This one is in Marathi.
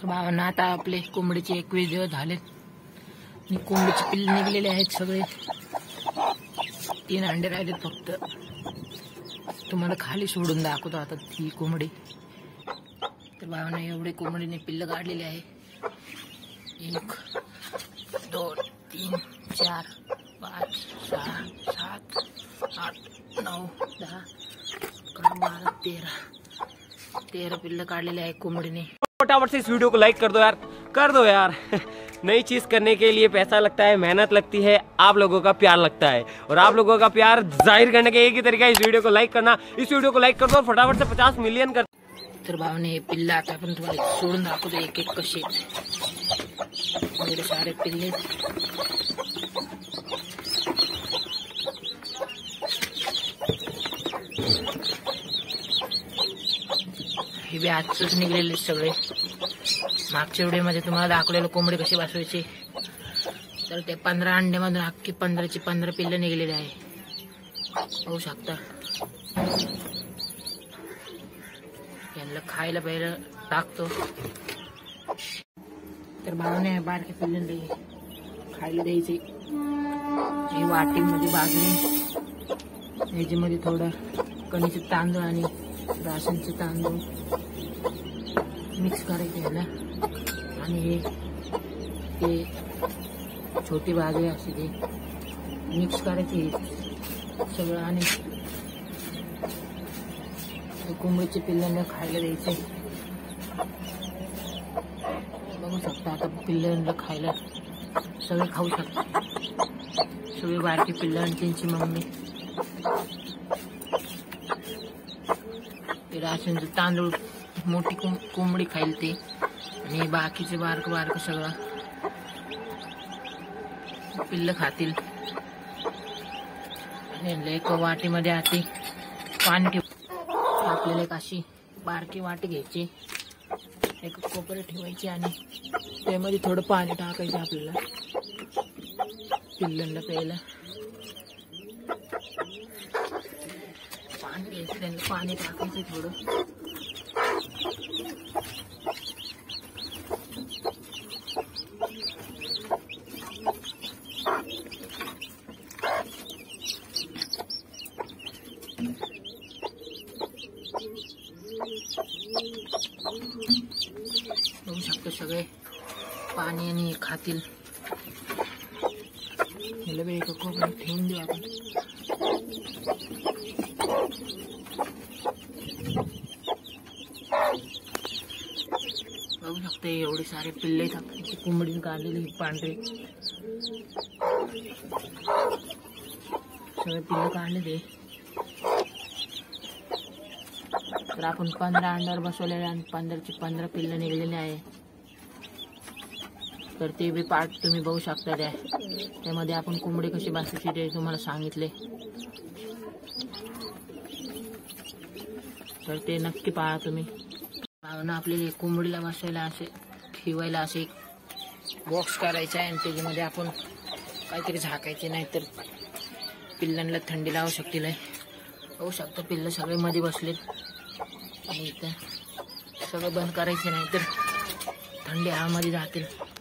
तर भावांना आता आपले कोंबडीचे 21 दिवस झालेत आणि कोंबडीचे पिल्ले निघलेले आहेत सगळे। 3 अंडे राहिलेत फक्त। तुम्हाला खाली सोडून दाखवतो आता ती कोंबडी। तर भावांना एवढे कोंबडीने पिल्ल काढलेले आहे। 1 2 3 4 5 6 7 8 9 10 11 12 13 पिल्ल काढलेले आहे कोंबडीने। फटाफट से इस वीडियो को लाइक कर दो यार नई चीज करने के लिए पैसा लगता है, मेहनत लगती है, आप लोगों का प्यार लगता है और आप लोगों का प्यार जाहिर करने का एक ही तरीका है इस वीडियो को लाइक करना। इस वीडियो को लाइक कर दो और फटाफट से 50 मिलियन कर। तर भावने हे पिल्ल आता आपण तुम्हाला सोडून दाखवतो एक एक कसे एवढे सारे पिल्ले। हे बी आजच निघलेले सगळे। मागच्या व्हिडिओमध्ये तुम्हाला दाखवलेलं कोंबडी कशी बसवायची। तर ते 15 अंड्यामधून अख्खी 15ची 15 पिल्ल निघलेले आहे, पाहू शकता। यांना खायला पहिलं टाकतो। तर भावने बारके पिल्ले खायला द्यायचे। ही वाटीमध्ये बाजरी, याच्यामध्ये थोडं कणीचे तांदूळ आणि राशनचे तांदूळ मिक्स करायचे याला आणि हे ते छोटी बाजरी असते ते मिक्स करायचे सगळं आणि कोंबडीचे पिल्लांना खायला द्यायचे। बघू शकता आता पिल्लांना खायला सगळे खाऊ शकतात, सगळे बारकी पिल्लं आणि त्यांची मम्मी। राशनचं तांदूळ मोठी कोंबडी खाईल ते आणि बाकीचे बारक बारक सगळं पिल्ल खातील। आणि एक वाटीमध्ये आधी पाणी ठेव। आपल्याला एक अशी बारकी वाटी घ्यायची, एक कोपरे ठेवायची आणि त्यामध्ये थोडं पाणी टाकायचं आपल्याला पिल्लांना प्यायला। पाणी घ्यायचं, त्यांना पाणी टाकायचं थोडं। बघू शकतो सगळे पाणी आणि खातील। ह्याला बी एका कोपऱ्यात ठेवून देऊ आपण। बघू शकतो एवढे सारे पिल्ले कोंबडीने काढलेले पांढरे सगळे पिल्ले काढलेले। तर आपण 15 अंड्यावर बसवलेले आणि 15ची 15 पिल्ल निघलेले आहे। तर ते बी पार्ट तुम्ही बघू शकता। त्यामध्ये आपण कोंबडी कशी बसवायची ते तुम्हाला सांगितले, तर ते नक्की पहा तुम्ही। भावना आपल्याला कोंबडीला बसवायला असे ठेवायला असे एक बॉक्स करायचा आहे आणि त्याच्यामध्ये आपण काहीतरी झाकायचे, नाहीतर पिल्लांना थंडी लावू शकतील। बघू शकता पिल्ल सगळे मध्ये बसलेत आणि इथं सगळं बंद करायचे, नाहीतर थंडी हवामध्ये जातील।